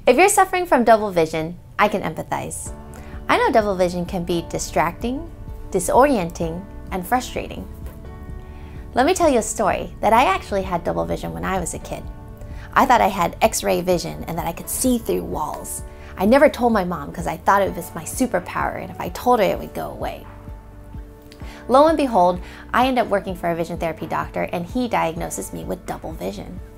If you're suffering from double vision, I can empathize. I know double vision can be distracting, disorienting, and frustrating. Let me tell you a story that I actually had double vision when I was a kid. I thought I had X-ray vision and that I could see through walls. I never told my mom because I thought it was my superpower, and if I told her, it would go away. Lo and behold, I end up working for a vision therapy doctor, and he diagnoses me with double vision.